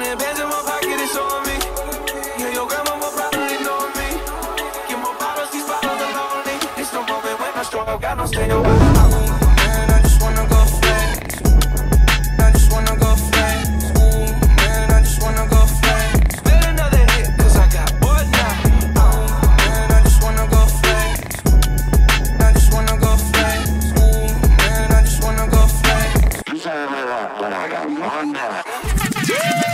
100 bands in my pocket, it's on me. Yeah, your grandma will probably know me. Get more bottles, these bottles are lonely. It's no moment when I struggle, got no stay away. Man, I just wanna go flex. I just wanna go flex. Ooh, man, I just wanna go flex. Spit another hit, cause I got bored now. Man, I just wanna go flex. I just wanna go flex. Ooh, man, I just wanna go flex. I got more now.